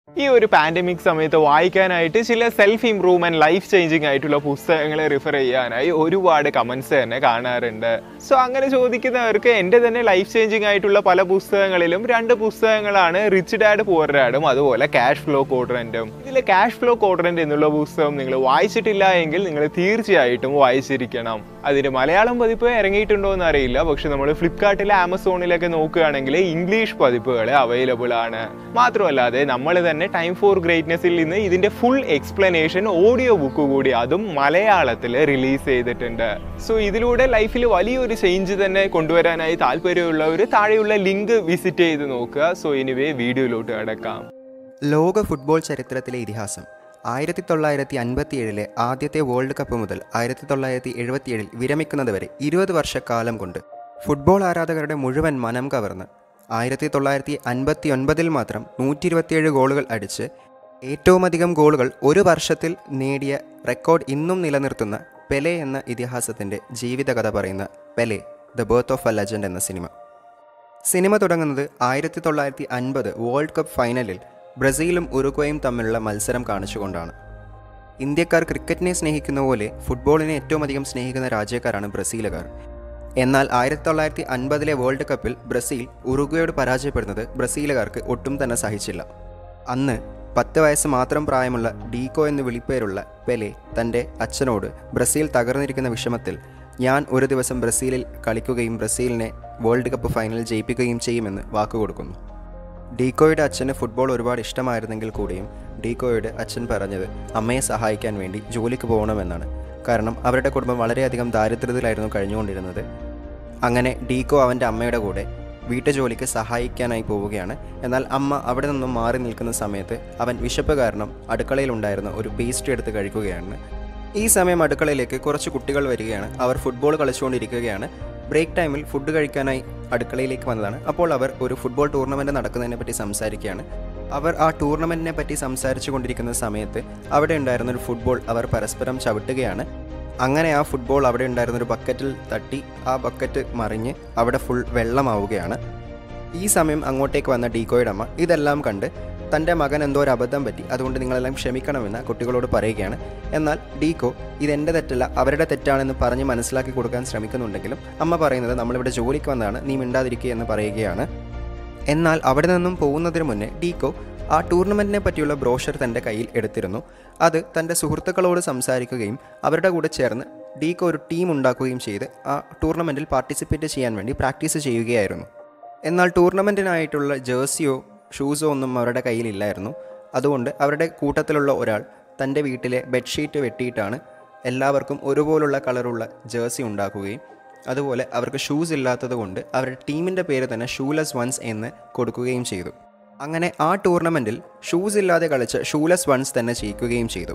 ഈ ഒരു പാൻഡമിക് സമയത്ത് വായിക്കാനായിട്ട് ചില സെൽഫ് ഇംപ്രൂവ്മെന്റ് ലൈഫ് ചേഞ്ചിങ് ആയിട്ടുള്ള പുസ്തകങ്ങളെ റിഫർ ചെയ്യാനായി ഒരുപാട് കമന്റ്സ് തന്നെ കാണാറുണ്ട്. സോ അങ്ങനെ ചോദിക്കുന്നവർക്ക് എൻ്റെ തന്നെ ലൈഫ് ചേഞ്ചിങ് ആയിട്ടുള്ള പല പുസ്തകങ്ങളിലും 2 പുസ്തകങ്ങളാണ് റിച്ച് ഡാഡ് പുവർ ഡാഡും അതുപോലെ ക്യാഷ് ഫ്ലോ ക്വാഡ്രന്റും. ഇതിൽ ക്യാഷ് ഫ്ലോ ക്വാഡ്രന്റ് എന്നുള്ള പുസ്തകം നിങ്ങൾ വായിച്ചിട്ടില്ല എങ്കിൽ നിങ്ങൾ തീർച്ചയായിട്ടും വായിച്ചിരിക്കണം. അതിന് മലയാളം പതിപ്പ് ഇറങ്ങിയിട്ടുണ്ടോ എന്ന് അറിയില്ല, പക്ഷെ നമ്മൾ ഫ്ലിപ്കാർട്ടിലെ ആമസോണിലൊക്കെ നോക്കുകയാണെങ്കിൽ ഇംഗ്ലീഷ് പതിപ്പുകൾ അവൈലബിൾ ആണ്. മാത്രമല്ലാതെ നമ്മൾ തന്നെ ടൈം ഫോർ ഗ്രേറ്റ്നെസ്സിൽ നിന്ന് ഇതിന്റെ ഫുൾ എക്സ്പ്ലനേഷൻ ഓഡിയോ ബുക്ക് കൂടി അതും മലയാളത്തിൽ റിലീസ് ചെയ്തിട്ടുണ്ട്. സോ ഇതിലൂടെ ലൈഫിൽ വലിയൊരു ചേഞ്ച് തന്നെ കൊണ്ടുവരാനായി താല്പര്യമുള്ളവർ താഴെയുള്ള ലിങ്ക് വിസിറ്റ് ചെയ്ത് നോക്കുക. സോ എനിവേ വീഡിയോയിലോട്ട് കടക്കാം. ലോക ഫുട്ബോൾ ചരിത്രത്തിലെ ഇതിഹാസം 1957 ആദ്യത്തെ വേൾഡ് കപ്പ് മുതൽ 1977 വിരമിക്കുന്നതുവരെ 20 വർഷക്കാലം കൊണ്ട് ഫുട്ബോൾ ആരാധകരുടെ മുഴുവൻ മനം കവർന്ന് 1959 മാത്രം 127 ഗോളുകൾ അടിച്ച് ഏറ്റവുമധികം ഗോളുകൾ ഒരു വർഷത്തിൽ നേടിയ റെക്കോർഡ് ഇന്നും നിലനിർത്തുന്ന പെലെ എന്ന ഇതിഹാസത്തിൻ്റെ ജീവിതകഥ പറയുന്ന Pele the birth of a legend എന്ന സിനിമ തുടങ്ങുന്നത് 1950 വേൾഡ് കപ്പ് ഫൈനലിൽ ബ്രസീലും ഉറുഗ്വേയും തമ്മിലുള്ള മത്സരം കാണിച്ചുകൊണ്ടാണ്. ഇന്ത്യക്കാർ ക്രിക്കറ്റിനെ സ്നേഹിക്കുന്ന പോലെ ഫുട്ബോളിനെ ഏറ്റവും അധികം സ്നേഹിക്കുന്ന രാജ്യക്കാരാണ് ബ്രസീലുകാർ. എന്നാൽ 1950 വേൾഡ് കപ്പിൽ ബ്രസീൽ ഉറുഗ്വേയോട് പരാജയപ്പെടുന്നത് ബ്രസീലുകാർക്ക് ഒട്ടും തന്നെ സഹിച്ചില്ല. അന്ന് 10 വയസ്സ് മാത്രം പ്രായമുള്ള ഡീക്കോ എന്ന് വിളിപ്പേരുള്ള പെലെ തൻ്റെ അച്ഛനോട് ബ്രസീൽ തകർന്നിരിക്കുന്ന വിഷമത്തിൽ ഞാൻ ഒരു ദിവസം ബ്രസീലിൽ കളിക്കുകയും ബ്രസീലിനെ വേൾഡ് കപ്പ് ഫൈനൽ ജയിപ്പിക്കുകയും ചെയ്യുമെന്ന് വാക്കുകൊടുക്കുന്നു. ഡീക്കോയുടെ അച്ഛന് ഫുട്ബോൾ ഒരുപാട് ഇഷ്ടമായിരുന്നെങ്കിൽ കൂടിയും ഡീക്കോയുടെ അച്ഛൻ പറഞ്ഞത് അമ്മയെ സഹായിക്കാൻ വേണ്ടി ജോലിക്ക് പോകണമെന്നാണ്. കാരണം അവരുടെ കുടുംബം വളരെയധികം ദാരിദ്ര്യത്തിലായിരുന്നു കഴിഞ്ഞുകൊണ്ടിരുന്നത്. അങ്ങനെ ഡീക്കോ അവൻ്റെ അമ്മയുടെ കൂടെ വീട്ടുജോലിക്ക് സഹായിക്കാനായി പോവുകയാണ്. എന്നാൽ അമ്മ അവിടെ നിന്നും മാറി നിൽക്കുന്ന സമയത്ത് അവൻ വിശപ്പ് കാരണം അടുക്കളയിലുണ്ടായിരുന്ന ഒരു പേസ്ട്രി എടുത്ത് കഴിക്കുകയാണ്. ഈ സമയം അടുക്കളയിലേക്ക് കുറച്ച് കുട്ടികൾ വരികയാണ്. അവർ ഫുട്ബോൾ കളിച്ചുകൊണ്ടിരിക്കുകയാണ്. ബ്രേക്ക് ടൈമിൽ ഫുഡ് കഴിക്കാനായി അടുക്കളയിലേക്ക് വന്നതാണ്. അപ്പോൾ അവർ ഒരു ഫുട്ബോൾ ടൂർണമെൻറ്റ് നടക്കുന്നതിനെ പറ്റി സംസാരിക്കുകയാണ്. അവർ ആ ടൂർണമെൻറ്റിനെ പറ്റി സംസാരിച്ചു കൊണ്ടിരിക്കുന്ന സമയത്ത് അവിടെ ഉണ്ടായിരുന്നൊരു ഫുട്ബോൾ അവർ പരസ്പരം ചവിട്ടുകയാണ്. അങ്ങനെ ആ ഫുട്ബോൾ അവിടെ ഉണ്ടായിരുന്നൊരു ബക്കറ്റിൽ തട്ടി ആ ബക്കറ്റ് മറിഞ്ഞ് അവിടെ ഫുൾ വെള്ളമാവുകയാണ്. ഈ സമയം അങ്ങോട്ടേക്ക് വന്ന ഡീക്കോയുടെ അമ്മ ഇതെല്ലാം കണ്ട് തൻ്റെ മകൻ എന്തോ ഒരു അബദ്ധം പറ്റി, അതുകൊണ്ട് നിങ്ങളെല്ലാം ക്ഷമിക്കണമെന്ന് കുട്ടികളോട് പറയുകയാണ്. എന്നാൽ ഡീക്കോ ഇതെൻ്റെ തെറ്റല്ല അവരുടെ തെറ്റാണെന്ന് പറഞ്ഞ് മനസ്സിലാക്കി കൊടുക്കാൻ ശ്രമിക്കുന്നുണ്ടെങ്കിലും അമ്മ പറയുന്നത് നമ്മളിവിടെ ജോലിക്ക് വന്നതാണ്, നീ മിണ്ടാതിരിക്കുക എന്ന് പറയുകയാണ്. എന്നാൽ അവിടെ നിന്നും പോകുന്നതിന് മുന്നേ ഡീക്കോ ആ ടൂർണമെൻറ്റിനെ പറ്റിയുള്ള ബ്രോഷർ തൻ്റെ കയ്യിൽ എടുത്തിരുന്നു. അത് തൻ്റെ സുഹൃത്തുക്കളോട് സംസാരിക്കുകയും അവരുടെ കൂടെ ചേർന്ന് ഡീക്കോ ഒരു ടീം ഉണ്ടാക്കുകയും ചെയ്ത് ആ ടൂർണമെൻറ്റിൽ പാർട്ടിസിപ്പേറ്റ് ചെയ്യാൻ വേണ്ടി പ്രാക്ടീസ് ചെയ്യുകയായിരുന്നു. എന്നാൽ ടൂർണമെൻറ്റിനായിട്ടുള്ള ജേഴ്സിയോ ഷൂസോ ഒന്നും അവരുടെ കയ്യിലില്ലായിരുന്നു. അതുകൊണ്ട് അവരുടെ കൂട്ടത്തിലുള്ള ഒരാൾ തൻ്റെ വീട്ടിലെ ബെഡ്ഷീറ്റ് വെട്ടിയിട്ടാണ് എല്ലാവർക്കും ഒരുപോലുള്ള കളറുള്ള ജേഴ്സി ഉണ്ടാക്കുകയും അതുപോലെ അവർക്ക് ഷൂസ് ഇല്ലാത്തത് കൊണ്ട് അവരുടെ ടീമിൻ്റെ പേര് തന്നെ ഷൂലെസ് വൺസ് എന്ന് കൊടുക്കുകയും ചെയ്തു. അങ്ങനെ ആ ടൂർണമെൻറ്റിൽ ഷൂസ് ഇല്ലാതെ കളിച്ച് ഷൂലെസ് വൺസ് തന്നെ ജയിക്കുകയും ചെയ്തു.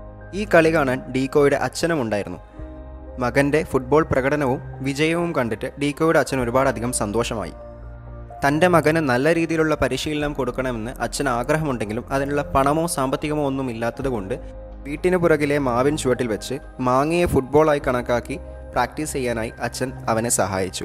ഈ കളി കാണാൻ ഡീക്കോയുടെ അച്ഛനും ഉണ്ടായിരുന്നു. മകൻ്റെ ഫുട്ബോൾ പ്രകടനവും വിജയവും കണ്ടിട്ട് ഡീക്കോയുടെ അച്ഛൻ ഒരുപാടധികം സന്തോഷമായി. തൻ്റെ മകന് നല്ല രീതിയിലുള്ള പരിശീലനം കൊടുക്കണമെന്ന് അച്ഛന് ആഗ്രഹമുണ്ടെങ്കിലും അതിനുള്ള പണമോ സാമ്പത്തികമോ ഒന്നും ഇല്ലാത്തതുകൊണ്ട് വീട്ടിന് പുറകിലെ മാവിൻ ചുവട്ടിൽ വെച്ച് മാങ്ങയെ ഫുട്ബോളായി കണക്കാക്കി പ്രാക്ടീസ് ചെയ്യാനായി അച്ഛൻ അവനെ സഹായിച്ചു.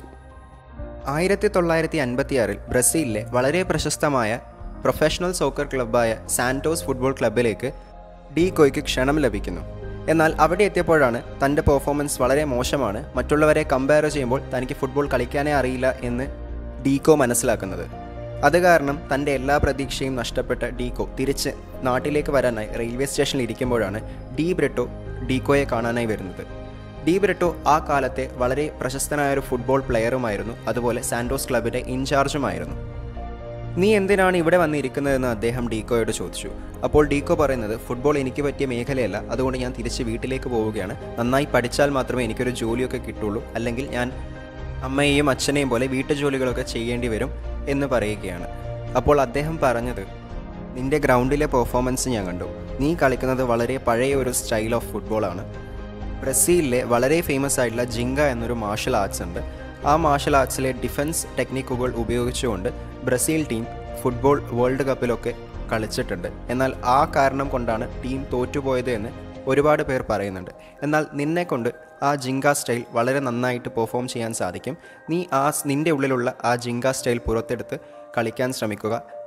1956 ബ്രസീലിലെ വളരെ പ്രശസ്തമായ പ്രൊഫഷണൽ സോക്കർ ക്ലബ്ബായ സാന്റോസ് ഫുട്ബോൾ ക്ലബ്ബിലേക്ക് ഡീക്കോയ്ക്ക് ക്ഷണം ലഭിക്കുന്നു. എന്നാൽ അവിടെ എത്തിയപ്പോഴാണ് തൻ്റെ പെർഫോമൻസ് വളരെ മോശമാണ്, മറ്റുള്ളവരെ കമ്പയർ ചെയ്യുമ്പോൾ തനിക്ക് ഫുട്ബോൾ കളിക്കാനേ അറിയില്ല എന്ന് ഡീക്കോ മനസ്സിലാക്കുന്നത്. അത് കാരണം തൻ്റെ എല്ലാ പ്രതീക്ഷയും നഷ്ടപ്പെട്ട ഡീക്കോ തിരിച്ച് നാട്ടിലേക്ക് വരാനായി റെയിൽവേ സ്റ്റേഷനിൽ ഇരിക്കുമ്പോഴാണ് ഡി ബ്രെട്ടോ ഡീക്കോയെ കാണാനായി വരുന്നത്. ഡി ബ്രെട്ടോ ആ കാലത്തെ വളരെ പ്രശസ്തനായൊരു ഫുട്ബോൾ പ്ലെയറുമായിരുന്നു, അതുപോലെ സാന്റോസ് ക്ലബിൻ്റെ ഇൻചാർജുമായിരുന്നു. നീ എന്തിനാണ് ഇവിടെ വന്നിരിക്കുന്നതെന്ന് അദ്ദേഹം ഡീക്കോയോട് ചോദിച്ചു. അപ്പോൾ ഡീക്കോ പറയുന്നത് ഫുട്ബോൾ എനിക്ക് പറ്റിയ മേഖലയല്ല, അതുകൊണ്ട് ഞാൻ തിരിച്ച് വീട്ടിലേക്ക് പോവുകയാണ്. നന്നായി പഠിച്ചാൽ മാത്രമേ എനിക്കൊരു ജോലിയൊക്കെ കിട്ടുള്ളൂ, അല്ലെങ്കിൽ ഞാൻ അമ്മയെയും അച്ഛനെയും പോലെ വീട്ടുജോലികളൊക്കെ ചെയ്യേണ്ടി വരും എന്ന് പറയുകയാണ്. അപ്പോൾ അദ്ദേഹം പറഞ്ഞത് നിൻ്റെ ഗ്രൗണ്ടിലെ പെർഫോമൻസ് ഞാൻ കണ്ടു, നീ കളിക്കുന്നത് വളരെ പഴയ ഒരു സ്റ്റൈൽ ഓഫ് ഫുട്ബോളാണ്. ബ്രസീലിലെ വളരെ ഫേമസ് ആയിട്ടുള്ള ജിങ്ക എന്നൊരു മാർഷൽ ആർട്സ് ഉണ്ട്. ആ മാർഷൽ ആർട്സിലെ ഡിഫൻസ് ടെക്നിക്കുകൾ ഉപയോഗിച്ചുകൊണ്ട് ബ്രസീൽ ടീം ഫുട്ബോൾ വേൾഡ് കപ്പിലൊക്കെ കളിച്ചിട്ടുണ്ട്. എന്നാൽ ആ കാരണം കൊണ്ടാണ് ടീം തോറ്റുപോയത് എന്ന് ഒരുപാട് പേർ പറയുന്നുണ്ട്. എന്നാൽ നിന്നെക്കൊണ്ട് ആ ജിങ്ക സ്റ്റൈൽ വളരെ നന്നായിട്ട് പെർഫോം ചെയ്യാൻ സാധിക്കും. നീ നിൻ്റെ ഉള്ളിലുള്ള ആ ജിങ്ക സ്റ്റൈൽ പുറത്തെടുത്ത് കളിക്കാൻ ശ്രമിക്കുക.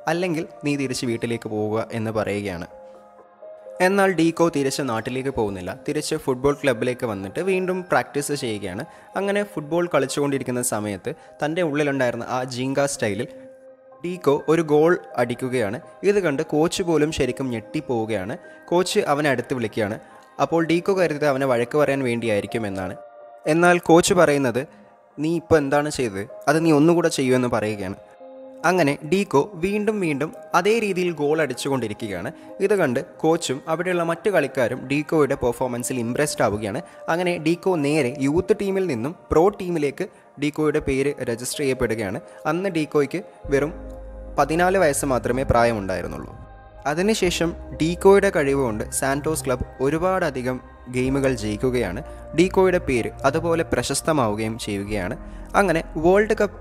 അല്ലെങ്കിൽ നീ തിരിച്ച് വീട്ടിലേക്ക് പോവുക എന്ന് പറയുകയാണ്. എന്നാൽ ഡീക്കോ തിരിച്ച് നാട്ടിലേക്ക് പോകുന്നില്ല. തിരിച്ച് ഫുട്ബോൾ ക്ലബിലേക്ക് വന്നിട്ട് വീണ്ടും പ്രാക്ടീസ് ചെയ്യുകയാണ്. അങ്ങനെ ഫുട്ബോൾ കളിച്ചുകൊണ്ടിരിക്കുന്ന സമയത്ത് തൻ്റെ ഉള്ളിലുണ്ടായിരുന്ന ആ ജിങ്ക സ്റ്റൈലിൽ ഡീക്കോ ഒരു ഗോൾ അടിക്കുകയാണ്. ഇത് കണ്ട് കോച്ച് പോലും ശരിക്കും ഞെട്ടിപ്പോവുകയാണ്. കോച്ച് അവനെ അടുത്ത് വിളിക്കുകയാണ്. അപ്പോൾ ഡീക്കോ കരുതിയത് അവനെ വഴക്ക് പറയാൻ വേണ്ടിയായിരിക്കുമെന്നാണ്. എന്നാൽ കോച്ച് പറയുന്നത്, നീ ഇപ്പോൾ എന്താണ് ചെയ്തത്, അത് നീ ഒന്നുകൂടെ ചെയ്യുമെന്ന് പറയുകയാണ്. അങ്ങനെ ഡീക്കോ വീണ്ടും അതേ രീതിയിൽ ഗോൾ അടിച്ചുകൊണ്ടിരിക്കുകയാണ്. ഇത് കണ്ട് കോച്ചും അവിടെയുള്ള മറ്റു കളിക്കാരും ഡീക്കോയുടെ പെർഫോമൻസിൽ ഇംപ്രസ്ഡ് ആവുകയാണ്. അങ്ങനെ ഡീക്കോ നേരെ യൂത്ത് ടീമിൽ നിന്നും പ്രോ ടീമിലേക്ക് ഡീക്കോയുടെ പേര് രജിസ്റ്റർ ചെയ്യപ്പെടുകയാണ്. അന്ന് ഡീക്കോയ്ക്ക് വെറും 14 വയസ്സ് മാത്രമേ പ്രായമുണ്ടായിരുന്നുള്ളൂ. അതിനുശേഷം ഡീക്കോയുടെ കഴിവുകൊണ്ട് സാന്റോസ് ക്ലബ് ഒരുപാടധികം ഗെയിമുകൾ ജയിക്കുകയാണ്. ഡീക്കോയുടെ പേര് അതുപോലെ പ്രശസ്തമാവുകയും ചെയ്യുകയാണ്. അങ്ങനെ വേൾഡ് കപ്പ്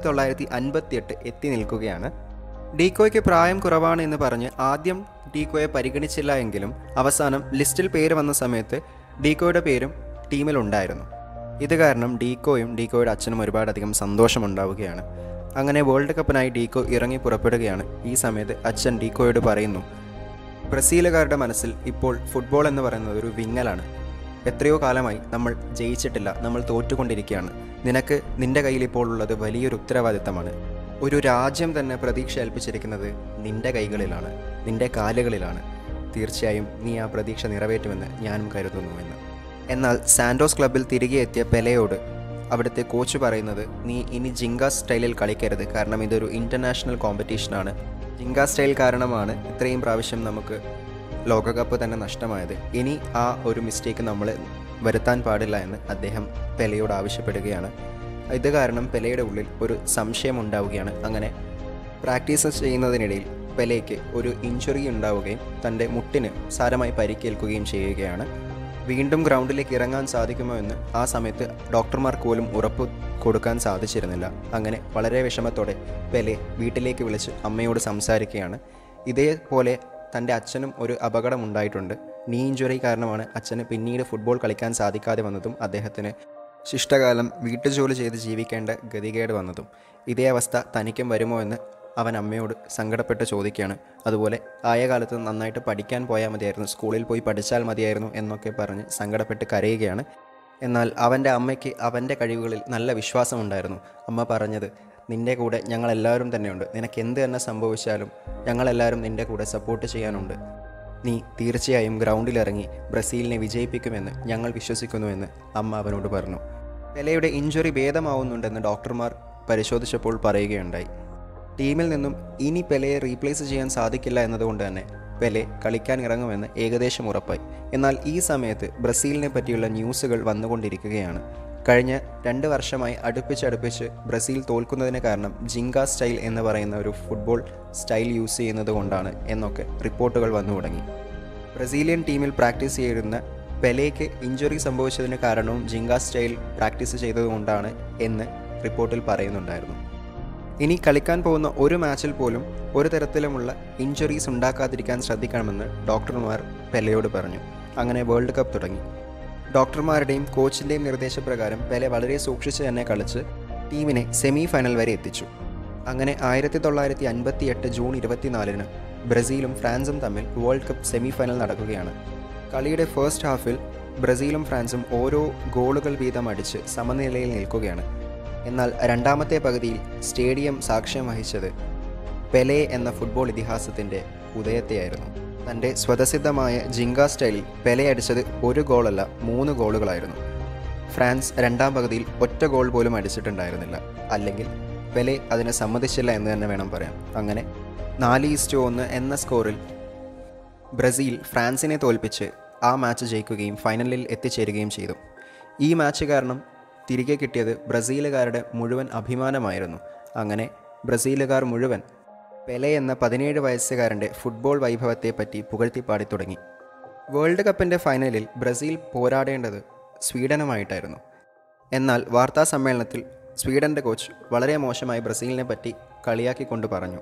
1958 എത്തി നിൽക്കുകയാണ്. ഡീക്കോയ്ക്ക് പ്രായം കുറവാണ് എന്ന് പറഞ്ഞ് ആദ്യം ഡീക്കോയെ പരിഗണിച്ചില്ല എങ്കിലും അവസാനം ലിസ്റ്റിൽ പേര് വന്ന സമയത്ത് ഡീക്കോയുടെ പേരും ടീമിലുണ്ടായിരുന്നു. ഇത് കാരണം ഡീക്കോയും ഡീക്കോയുടെ അച്ഛനും ഒരുപാടധികം സന്തോഷമുണ്ടാവുകയാണ്. അങ്ങനെ വേൾഡ് കപ്പിനായി ഡീക്കോ ഇറങ്ങി പുറപ്പെടുകയാണ്. ഈ സമയത്ത് അച്ഛൻ ഡീക്കോയോട് പറയുന്നു, ബ്രസീലുകാരുടെ മനസ്സിൽ ഇപ്പോൾ ഫുട്ബോൾ എന്ന് പറയുന്നത് ഒരു വിങ്ങലാണ്. എത്രയോ കാലമായി നമ്മൾ ജയിച്ചിട്ടില്ല, നമ്മൾ തോറ്റുകൊണ്ടിരിക്കുകയാണ്. നിനക്ക് നിൻ്റെ കയ്യിൽ ഇപ്പോൾ ഉള്ളത് വലിയൊരു ഉത്തരവാദിത്തമാണ്. ഒരു രാജ്യം തന്നെ പ്രതീക്ഷ ഏൽപ്പിച്ചിരിക്കുന്നത് നിൻ്റെ കൈകളിലാണ്, നിൻ്റെ കാലുകളിലാണ്. തീർച്ചയായും നീ ആ പ്രതീക്ഷ നിറവേറ്റുമെന്ന് ഞാനും കരുതുന്നുവെന്ന്. എന്നാൽ സാന്റോസ് ക്ലബിൽ തിരികെ എത്തിയ പെലെയോട് അവിടുത്തെ കോച്ച് പറയുന്നത്, നീ ഇനി ജിങ്ക സ്റ്റൈലിൽ കളിക്കരുത്, കാരണം ഇതൊരു ഇൻ്റർനാഷണൽ കോമ്പറ്റീഷനാണ്. ജിങ്ക സ്റ്റൈൽ കാരണമാണ് ഇത്രയും പ്രാവശ്യം നമുക്ക് ലോകകപ്പ് തന്നെ നഷ്ടമായത്. ഇനി ആ ഒരു മിസ്റ്റേക്ക് നമ്മൾ വരുത്താൻ പാടില്ല എന്ന് അദ്ദേഹം പെലെയോട് ആവശ്യപ്പെടുകയാണ്. ഇത് കാരണം പെലെയുടെ ഉള്ളിൽ ഒരു സംശയം ഉണ്ടാവുകയാണ്. അങ്ങനെ പ്രാക്ടീസ് ചെയ്യുന്നതിനിടയിൽ പെലെയ്ക്ക് ഒരു ഇഞ്ചുറി ഉണ്ടാവുകയും തൻ്റെ മുട്ടിന് സാരമായി പരിക്കേൽക്കുകയും ചെയ്യുകയാണ്. വീണ്ടും ഗ്രൗണ്ടിലേക്ക് ഇറങ്ങാൻ സാധിക്കുമോ എന്ന് ആ സമയത്ത് ഡോക്ടർമാർക്ക് പോലും ഉറപ്പ് കൊടുക്കാൻ സാധിച്ചിരുന്നില്ല. അങ്ങനെ വളരെ വിഷമത്തോടെ പെലെ വീട്ടിലേക്ക് വിളിച്ച് അമ്മയോട് സംസാരിക്കുകയാണ്. ഇതേപോലെ തൻ്റെ അച്ഛനും ഒരു അപകടം ഉണ്ടായിട്ടുണ്ട്. നീ ഇഞ്ചുറി കാരണമാണ് അച്ഛന് പിന്നീട് ഫുട്ബോൾ കളിക്കാൻ സാധിക്കാതെ വന്നതും അദ്ദേഹത്തിന് ശിഷ്ടകാലം വീട്ടുജോലി ചെയ്ത് ജീവിക്കേണ്ട ഗതികേട് വന്നതും. ഇതേ അവസ്ഥ തനിക്കും വരുമോ എന്ന് അവൻ അമ്മയോട് സങ്കടപ്പെട്ട് ചോദിക്കുകയാണ്. അതുപോലെ ആയ കാലത്ത് നന്നായിട്ട് പഠിക്കാൻ പോയാൽ മതിയായിരുന്നു, സ്കൂളിൽ പോയി പഠിച്ചാൽ മതിയായിരുന്നു എന്നൊക്കെ പറഞ്ഞ് സങ്കടപ്പെട്ട് കരയുകയാണ്. എന്നാൽ അവൻ്റെ അമ്മയ്ക്ക് അവൻ്റെ കഴിവുകളിൽ നല്ല വിശ്വാസമുണ്ടായിരുന്നു. അമ്മ പറഞ്ഞത്, നിൻ്റെ കൂടെ ഞങ്ങളെല്ലാവരും തന്നെയുണ്ട്, നിനക്ക് എന്ത് തന്നെ സംഭവിച്ചാലും ഞങ്ങളെല്ലാവരും നിൻ്റെ കൂടെ സപ്പോർട്ട് ചെയ്യാനുണ്ട്. നീ തീർച്ചയായും ഗ്രൗണ്ടിലിറങ്ങി ബ്രസീലിനെ വിജയിപ്പിക്കുമെന്ന് ഞങ്ങൾ വിശ്വസിക്കുന്നുവെന്ന് അമ്മ അവനോട് പറഞ്ഞു. പെലെയുടെ ഇഞ്ചുറി ഭേദമാവുന്നുണ്ടെന്ന് ഡോക്ടർമാർ പരിശോധിച്ചപ്പോൾ പറയുകയുണ്ടായി. ടീമിൽ നിന്നും ഇനി പെലെയെ റീപ്ലേസ് ചെയ്യാൻ സാധിക്കില്ല എന്നതുകൊണ്ട് തന്നെ പെലെ കളിക്കാൻ ഇറങ്ങുമെന്ന് ഏകദേശം ഉറപ്പായി. എന്നാൽ ഈ സമയത്ത് ബ്രസീലിനെ പറ്റിയുള്ള ന്യൂസുകൾ വന്നുകൊണ്ടിരിക്കുകയാണ്. കഴിഞ്ഞ 2 വർഷമായി അടുപ്പിച്ച് ബ്രസീൽ തോൽക്കുന്നതിന് കാരണം ജിങ്ക സ്റ്റൈൽ എന്ന് പറയുന്ന ഒരു ഫുട്ബോൾ സ്റ്റൈൽ യൂസ് ചെയ്യുന്നത് കൊണ്ടാണ് എന്നൊക്കെ റിപ്പോർട്ടുകൾ വന്നു തുടങ്ങി. ബ്രസീലിയൻ ടീമിൽ പ്രാക്ടീസ് ചെയ്യുന്ന പെലെയ്ക്ക് ഇഞ്ചുറി സംഭവിച്ചതിന് കാരണവും ജിങ്ക സ്റ്റൈൽ പ്രാക്ടീസ് ചെയ്തതുകൊണ്ടാണ് എന്ന് റിപ്പോർട്ടിൽ പറയുന്നുണ്ടായിരുന്നു. ഇനി കളിക്കാൻ പോകുന്ന ഒരു മാച്ചിൽ പോലും ഒരു തരത്തിലുമുള്ള ഇഞ്ചുറീസ് ഉണ്ടാക്കാതിരിക്കാൻ ശ്രദ്ധിക്കണമെന്ന് ഡോക്ടർമാർ പെലെയോട് പറഞ്ഞു. അങ്ങനെ വേൾഡ് കപ്പ് തുടങ്ങി. ഡോക്ടർമാരുടെയും കോച്ചിൻ്റെയും നിർദ്ദേശപ്രകാരം പെലെ വളരെ സൂക്ഷിച്ച് തന്നെ കളിച്ച് ടീമിനെ സെമി ഫൈനൽ വരെ എത്തിച്ചു. അങ്ങനെ 1958 ജൂൺ 24-ന് ബ്രസീലും ഫ്രാൻസും തമ്മിൽ വേൾഡ് കപ്പ് സെമി ഫൈനൽ നടക്കുകയാണ്. കളിയുടെ ഫസ്റ്റ് ഹാഫിൽ ബ്രസീലും ഫ്രാൻസും ഓരോ ഗോളുകൾ വീതം അടിച്ച് സമനിലയിൽ നിൽക്കുകയാണ്. എന്നാൽ രണ്ടാമത്തെ പകുതിയിൽ സ്റ്റേഡിയം സാക്ഷ്യം വഹിച്ചത് പെലെ എന്ന ഫുട്ബോൾ ഇതിഹാസത്തിൻ്റെ ഉദയത്തെയായിരുന്നു. തൻ്റെ സ്വതസിദ്ധമായ ജിങ്ക സ്റ്റൈലിൽ പെലെ അടിച്ചത് 1 ഗോളല്ല 3 ഗോളുകളായിരുന്നു. ഫ്രാൻസ് രണ്ടാം പകുതിയിൽ ഒറ്റ ഗോൾ പോലും അടിച്ചിട്ടുണ്ടായിരുന്നില്ല. അല്ലെങ്കിൽ പെലെ അതിനെ സമ്മതിച്ചില്ല എന്ന് തന്നെ വേണം പറയാൻ. അങ്ങനെ 4-1 എന്ന സ്കോറിൽ ബ്രസീൽ ഫ്രാൻസിനെ തോൽപ്പിച്ച് ആ മാച്ച് ജയിക്കുകയും ഫൈനലിൽ എത്തിച്ചേരുകയും ചെയ്തു. ഈ മാച്ച് കാരണം തിരികെ കിട്ടിയത് ബ്രസീലുകാരുടെ മുഴുവൻ അഭിമാനമായിരുന്നു. അങ്ങനെ ബ്രസീലുകാർ മുഴുവൻ പെലെ എന്ന 17 വയസ്സുകാരൻ്റെ ഫുട്ബോൾ വൈഭവത്തെപ്പറ്റി പുകഴ്ത്തിപ്പാടി തുടങ്ങി. വേൾഡ് കപ്പിൻ്റെ ഫൈനലിൽ ബ്രസീൽ പോരാടേണ്ടത് സ്വീഡനുമായിട്ടായിരുന്നു. എന്നാൽ വാർത്താ സമ്മേളനത്തിൽ സ്വീഡൻ്റെ കോച്ച് വളരെ മോശമായി ബ്രസീലിനെ പറ്റി കളിയാക്കിക്കൊണ്ട് പറഞ്ഞു,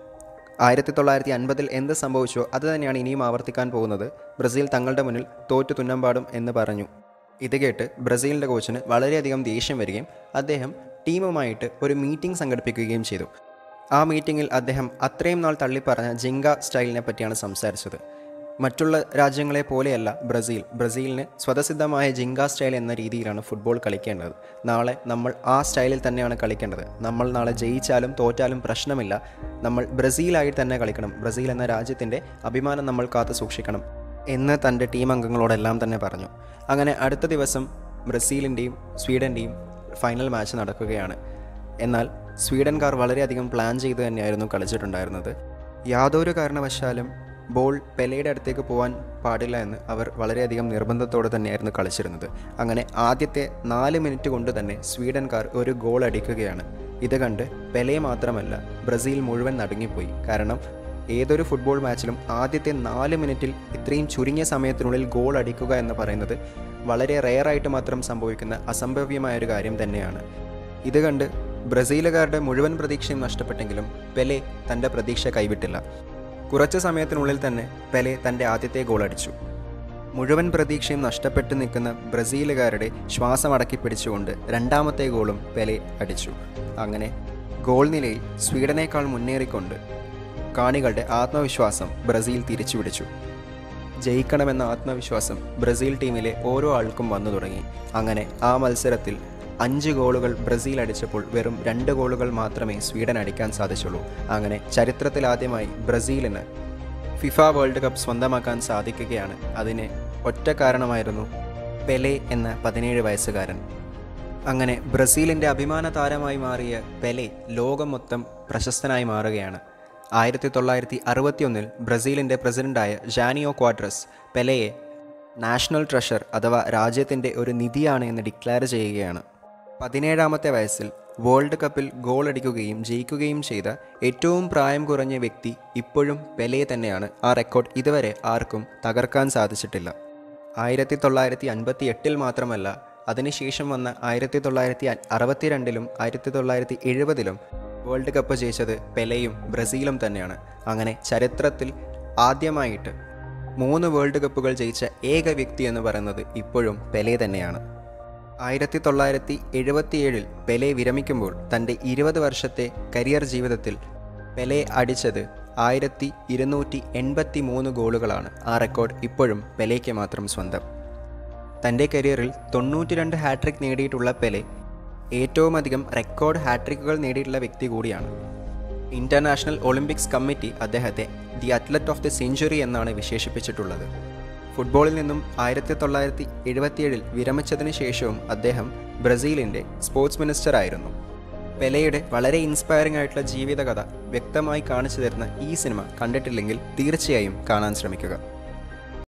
1950 എന്ത് സംഭവിച്ചോ അത് തന്നെയാണ് ഇനിയും ആവർത്തിക്കാൻ പോകുന്നത്, ബ്രസീൽ തങ്ങളുടെ മുന്നിൽ തോറ്റു തുന്നമ്പാടും എന്ന് പറഞ്ഞു. ഇത് കേട്ട് ബ്രസീലിൻ്റെ കോച്ചിന് വളരെയധികം ദേഷ്യം വരികയും അദ്ദേഹം ടീമുമായിട്ട് ഒരു മീറ്റിംഗ് സംഘടിപ്പിക്കുകയും ചെയ്തു. ആ മീറ്റിങ്ങിൽ അദ്ദേഹം അത്രയും നാൾ തള്ളിപ്പറഞ്ഞ ജിങ്ക സ്റ്റൈലിനെ പറ്റിയാണ് സംസാരിച്ചത്. മറ്റുള്ള രാജ്യങ്ങളെ പോലെയല്ല ബ്രസീലിന് സ്വതസിദ്ധമായ ജിങ്ക സ്റ്റൈൽ എന്ന രീതിയിലാണ് ഫുട്ബോൾ കളിക്കേണ്ടത്. നാളെ നമ്മൾ ആ സ്റ്റൈലിൽ തന്നെയാണ് കളിക്കേണ്ടത്. നമ്മൾ നാളെ ജയിച്ചാലും തോറ്റാലും പ്രശ്നമില്ല. നമ്മൾ ബ്രസീലായി തന്നെ കളിക്കണം. ബ്രസീൽ എന്ന രാജ്യത്തിൻ്റെ അഭിമാനം നമ്മൾ കാത്തു സൂക്ഷിക്കണം എന്ന് തൻ്റെ ടീം അംഗങ്ങളോടെല്ലാം തന്നെ പറഞ്ഞു. അങ്ങനെ അടുത്ത ദിവസം ബ്രസീലിൻ്റെയും സ്വീഡൻ്റെയും ഫൈനൽ മാച്ച് നടക്കുകയാണ്. എന്നാൽ സ്വീഡൻകാർ വളരെയധികം പ്ലാൻ ചെയ്ത് തന്നെയായിരുന്നു കളിച്ചിട്ടുണ്ടായിരുന്നത്. യാതൊരു കാരണവശാലും ബോൾ പെലെയുടെ അടുത്തേക്ക് പോകാൻ പാടില്ല എന്ന് അവർ വളരെയധികം നിർബന്ധത്തോടെ തന്നെയായിരുന്നു കളിച്ചിരുന്നത്. അങ്ങനെ ആദ്യത്തെ 4 മിനിറ്റ് കൊണ്ട് തന്നെ സ്വീഡൻകാർ ഒരു ഗോൾ അടിക്കുകയാണ്. ഇത് കണ്ട് പെലെ മാത്രമല്ല ബ്രസീൽ മുഴുവൻ നടുങ്ങിപ്പോയി. കാരണം ഏതൊരു ഫുട്ബോൾ മാച്ചിലും ആദ്യത്തെ 4 മിനിറ്റിൽ ഇത്രയും ചുരുങ്ങിയ സമയത്തിനുള്ളിൽ ഗോൾ അടിക്കുക എന്ന് പറയുന്നത് വളരെ റെയറായിട്ട് മാത്രം സംഭവിക്കുന്ന അസംഭവ്യമായൊരു കാര്യം തന്നെയാണ്. ഇത് കണ്ട് ബ്രസീലുകാരുടെ മുഴുവൻ പ്രതീക്ഷയും നഷ്ടപ്പെട്ടെങ്കിലും പെലെ തൻ്റെ പ്രതീക്ഷ കൈവിട്ടില്ല. കുറച്ച് സമയത്തിനുള്ളിൽ തന്നെ പെലെ തൻ്റെ ആദ്യത്തെ ഗോൾ അടിച്ചു. മുഴുവൻ പ്രതീക്ഷയും നഷ്ടപ്പെട്ട് നിൽക്കുന്ന ബ്രസീലുകാരുടെ ശ്വാസം അടക്കി പിടിച്ചുകൊണ്ട് രണ്ടാമത്തെ ഗോളും പെലെ അടിച്ചു. അങ്ങനെ ഗോൾ നിലയിൽ സ്വീഡനേക്കാൾ മുന്നേറിക്കൊണ്ട് കാണികളുടെ ആത്മവിശ്വാസം ബ്രസീൽ തിരിച്ചുപിടിച്ചു. ജയിക്കണമെന്ന ആത്മവിശ്വാസം ബ്രസീൽ ടീമിലെ ഓരോ ആൾക്കും വന്നു തുടങ്ങി. അങ്ങനെ ആ മത്സരത്തിൽ 5 ഗോളുകൾ ബ്രസീൽ അടിച്ചപ്പോൾ വെറും 2 ഗോളുകൾ മാത്രമേ സ്വീഡൻ അടിക്കാൻ സാധിച്ചുള്ളൂ. അങ്ങനെ ചരിത്രത്തിലാദ്യമായി ബ്രസീലിന് ഫിഫ വേൾഡ് കപ്പ് സ്വന്തമാക്കാൻ സാധിക്കുകയാണ്. അതിന് ഒറ്റ കാരണമായിരുന്നു പെലെ എന്ന 17 വയസ്സുകാരൻ. അങ്ങനെ ബ്രസീലിൻ്റെ അഭിമാന താരമായി മാറിയ പെലെ ലോകം മൊത്തം പ്രശസ്തനായി മാറുകയാണ്. 1961 ബ്രസീലിൻ്റെ പ്രസിഡൻ്റായ ജാനിയോ ക്വാഡ്രസ് പെലെയെ നാഷണൽ ട്രഷർ അഥവാ രാജ്യത്തിൻ്റെ ഒരു നിധിയാണ് എന്ന് ഡിക്ലെയർ ചെയ്യുകയാണ്. 17ാമത്തെ വയസ്സിൽ വേൾഡ് കപ്പിൽ ഗോൾ അടിക്കുകയും ജയിക്കുകയും ചെയ്ത ഏറ്റവും പ്രായം കുറഞ്ഞ വ്യക്തി ഇപ്പോഴും പെലെ തന്നെയാണ്. ആ റെക്കോർഡ് ഇതുവരെ ആർക്കും തകർക്കാൻ സാധിച്ചിട്ടില്ല. 1958 മാത്രമല്ല, അതിനുശേഷം വന്ന 1962 1970 വേൾഡ് കപ്പ് ജയിച്ചത് പെലെയും ബ്രസീലും തന്നെയാണ്. അങ്ങനെ ചരിത്രത്തിൽ ആദ്യമായിട്ട് 3 വേൾഡ് കപ്പുകൾ ജയിച്ച ഏക വ്യക്തി എന്ന് പറയുന്നത് ഇപ്പോഴും പെലെ തന്നെയാണ്. 1977 പെലെ വിരമിക്കുമ്പോൾ തൻ്റെ 20 വർഷത്തെ കരിയർ ജീവിതത്തിൽ പെലെ അടിച്ചത് 1283 ഗോളുകളാണ്. ആ റെക്കോർഡ് ഇപ്പോഴും പെലെയ്ക്ക് മാത്രം സ്വന്തം. തൻ്റെ കരിയറിൽ 92 ഹാട്രിക് നേടിയിട്ടുള്ള പെലെ ഏറ്റവും അധികം റെക്കോർഡ് ഹാട്രിക്കുകൾ നേടിയിട്ടുള്ള വ്യക്തി കൂടിയാണ്. ഇൻ്റർനാഷണൽ ഒളിമ്പിക്സ് കമ്മിറ്റി അദ്ദേഹത്തെ the athlete of the century എന്നാണ് വിശേഷിപ്പിച്ചിട്ടുള്ളത്. ഫുട്ബോളിൽ നിന്നും 1977 വിരമിച്ചതിന് ശേഷവും അദ്ദേഹം ബ്രസീലിൻ്റെ സ്പോർട്സ് മിനിസ്റ്റർ ആയിരുന്നു. പെലെയുടെ വളരെ ഇൻസ്പയറിംഗ് ആയിട്ടുള്ള ജീവിതകഥ വ്യക്തമായി കാണിച്ചു തരുന്ന ഈ സിനിമ കണ്ടിട്ടില്ലെങ്കിൽ തീർച്ചയായും കാണാൻ ശ്രമിക്കുക.